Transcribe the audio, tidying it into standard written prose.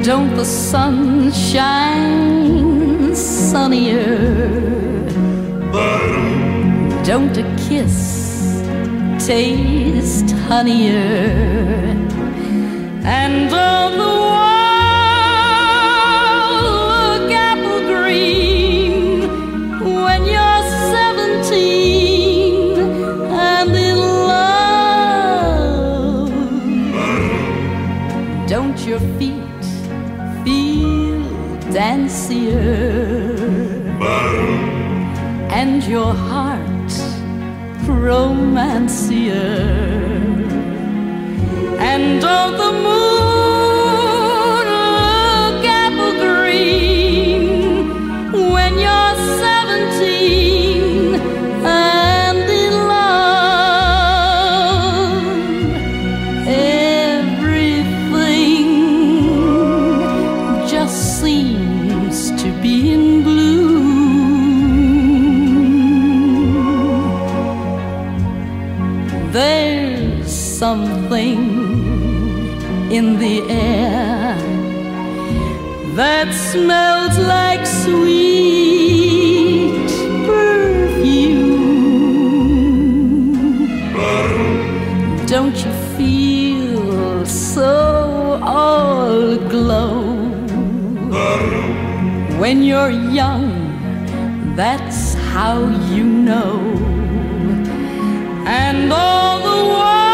Don't the sun shine sunnier? Don't a kiss taste honeyer? And all the world look apple green when you're 17 and in love. Don't your feet feel dancier? And your heart romancier? And all the moon look apple green when you're 17 and in love. Everything just seems to be in bloom. There's something in the air that smells like sweet perfume. Don't you feel so all aglow when you're young? That's how you know. And all the world